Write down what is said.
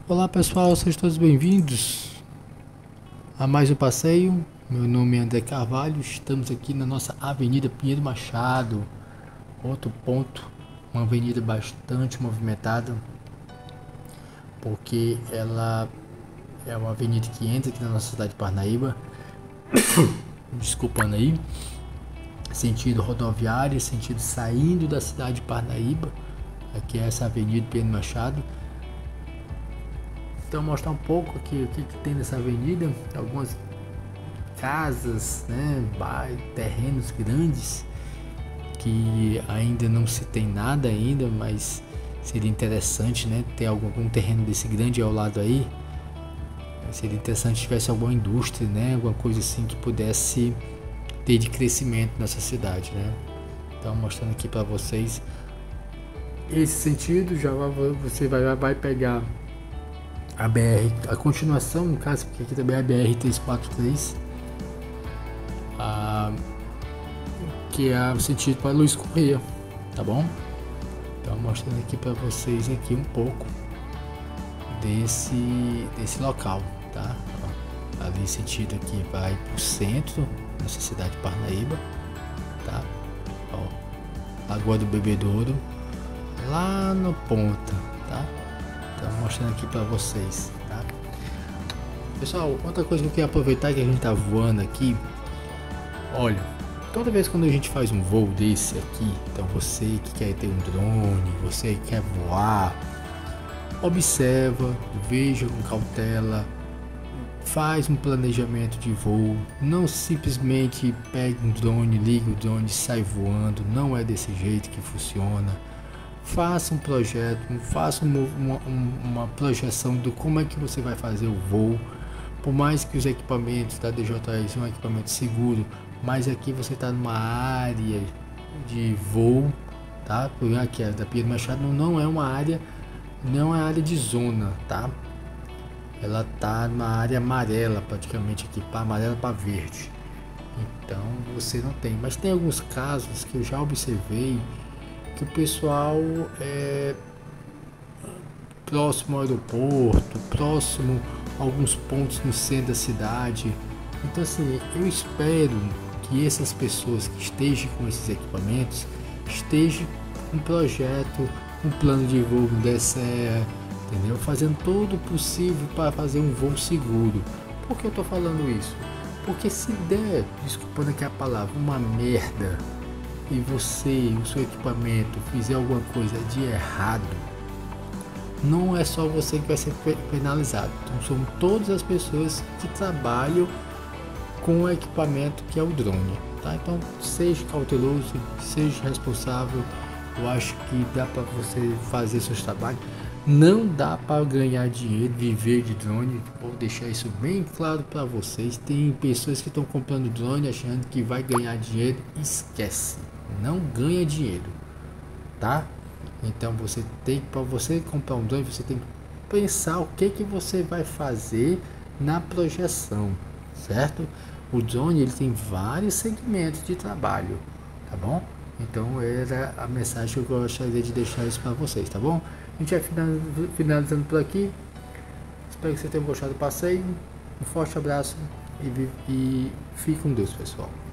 Olá pessoal, sejam todos bem-vindos a mais um passeio. Meu nome é André Carvalho, estamos aqui na nossa Avenida Pinheiro Machado, outro ponto, uma avenida bastante movimentada, porque ela é uma avenida que entra aqui na nossa cidade de Parnaíba, desculpando aí, sentido rodoviário, sentido saindo da cidade de Parnaíba, aqui é essa Avenida Pinheiro Machado. Então mostrar um pouco aqui o que tem nessa avenida, algumas casas, né, terrenos grandes que ainda não se tem nada ainda, mas seria interessante, né, ter algum terreno desse grande ao lado aí. Seria interessante se tivesse alguma indústria, né, alguma coisa assim que pudesse ter de crescimento nessa cidade, né. Então mostrando aqui para vocês esse sentido, já você vai pegar a BR, a continuação, no caso, porque aqui também é a BR-343, que é o sentido para Luiz Correia, tá bom? Então mostrando aqui para vocês aqui um pouco desse local, tá? Ó, ali sentido aqui vai para o centro, nossa cidade de Parnaíba, tá? Ó, Lagoa do Bebedouro, lá no ponta, tá? Então mostrando aqui para vocês, tá? Pessoal, outra coisa que eu queria aproveitar que a gente tá voando aqui, olha, toda vez quando a gente faz um voo desse aqui, então você que quer ter um drone, você que quer voar, observa, veja com cautela, faz um planejamento de voo, não simplesmente pegue um drone, liga o drone e sai voando, não é desse jeito que funciona. Faça um projeto, faça uma projeção do como é que você vai fazer o voo. Por mais que os equipamentos da DJI são um equipamento seguro, mas aqui você está numa área de voo, tá? Porque aqui da Pinheiro Machado não é uma área, não é área de zona, tá? Ela tá numa área amarela praticamente aqui, para amarela para verde. Então você não tem, mas tem alguns casos que eu já observei que o pessoal é próximo ao aeroporto, próximo a alguns pontos no centro da cidade. Então assim, eu espero que essas pessoas que estejam com esses equipamentos estejam com um projeto, um plano de voo no DSE, entendeu? Fazendo todo o possível para fazer um voo seguro. Por que eu estou falando isso? Porque se der, desculpando aqui a palavra, uma merda, e você, o seu equipamento, fizer alguma coisa de errado, não é só você que vai ser penalizado. Então são todas as pessoas que trabalham com o equipamento que é o drone, tá? Então seja cauteloso, seja responsável. Eu acho que dá para você fazer seus trabalhos. Não dá para ganhar dinheiro, viver de drone. Vou deixar isso bem claro para vocês. Tem pessoas que estão comprando drone achando que vai ganhar dinheiro. Esquece, não ganha dinheiro, tá? Então você tem, para você comprar um drone, você tem que pensar o que você vai fazer na projeção, certo? O drone ele tem vários segmentos de trabalho, tá bom? Então era a mensagem que eu gostaria de deixar isso para vocês, tá bom? A gente vai finalizando por aqui. Espero que vocês tenham gostado do passeio. Um forte abraço e fique com Deus, pessoal.